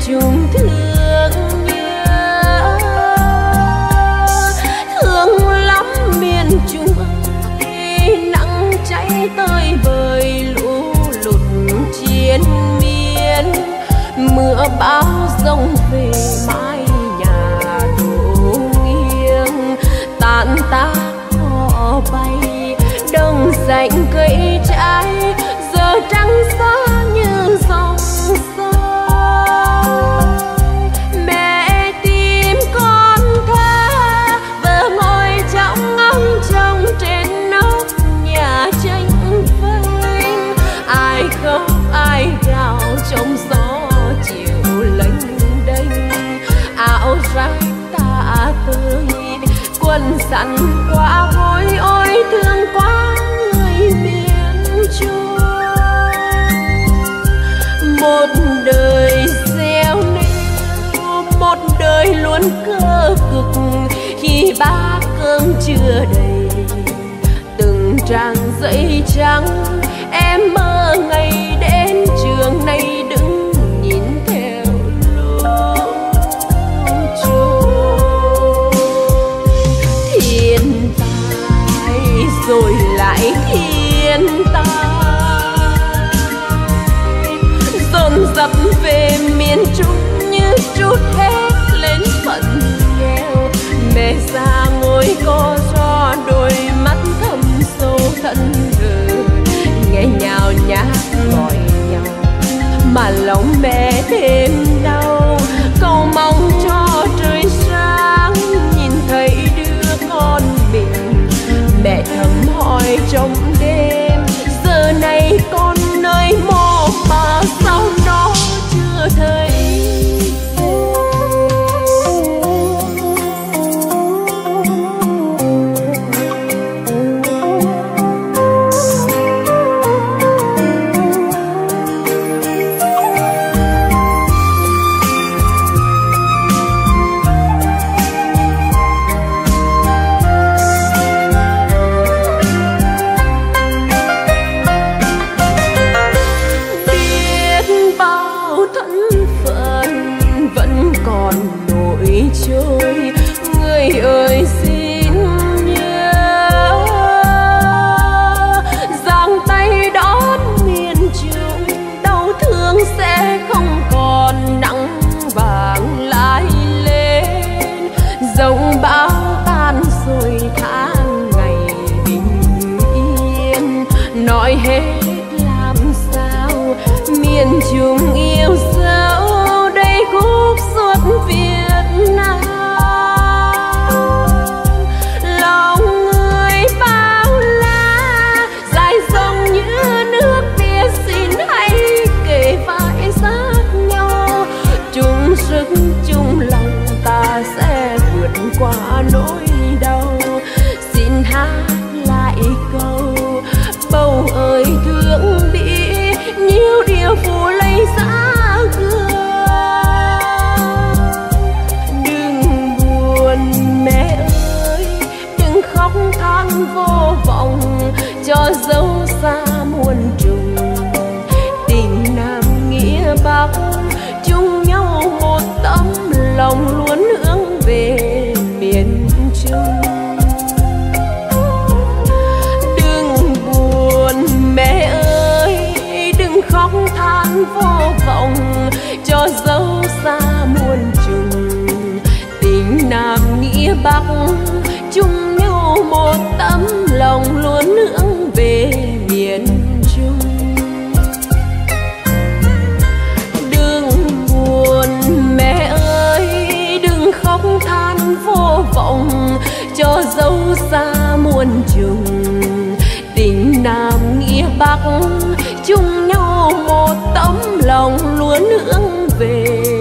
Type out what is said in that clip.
Trung thương nhớ, thương lắm miền Trung ơi, nắng cháy tơi bời lũ lụt chiến miên, mưa bão giông về mái nhà đổ nghiêng, tàn tác cỏ bay đồng xanh cây trái, giờ trắng xóa như dòng sông. Mẹ tìm con thơ vợ ngồi trong ngóng trông trên nóc nhà tranh vênh, ai khóc ai gào trong gió chiều lênh đênh, áo rách tả tơi quần sẵn quá hối ôi thương quá người miền Trung. Một đời gieo nêu, một đời luôn cơ cực, khi bát cơm chưa đầy từng trang giấy trắng, em mơ ngày đến trường này đứng nhìn theo lũ trôi. Thiên tai rồi lại thiên tai, dồn dập về miền Trung như trút hết lên phận nghèo. Mẹ già ngồi co ro đôi mắt thâm sâu thẫn thờ, nghe nhào nhác gọi nhau mà lòng mẹ thêm đau, cầu mong cho trời sáng nhìn thấy đứa con mình. Mẹ thầm hỏi trong đêm, giờ này con nơi mộ mà sao nó chưa thấy. Trôi người ơi xin nhớ, giang tay đón miền Trung, đau thương sẽ không còn nắng vàng lại lên. Dòng bão tan rồi tháng ngày bình yên, nói hết làm sao miền Trung yêu dấu đây khúc suốt Việt. Lòng người bao la dài dòng như nước Việt, xin hãy kề vai sát nhau, chung sức chung lòng ta sẽ vượt qua nỗi đau. Xin hát lại câu bầu ơi thương bỉ, nhiều điều phù lấy giá gương. Khóc than vô vọng cho dấu xa muôn trùng, tình Nam nghĩa Bắc chung nhau một tấm lòng luôn hướng về miền Trung. Đừng buồn mẹ ơi, đừng khóc than vô vọng cho dấu xa muôn trùng, tình Nam nghĩa Bắc chung nhau một tấm lòng luôn hướng về miền Trung. Đừng buồn mẹ ơi, đừng khóc than vô vọng cho dấu xa muôn trùng, tình Nam nghĩa Bắc chung nhau một tấm lòng luôn hướng về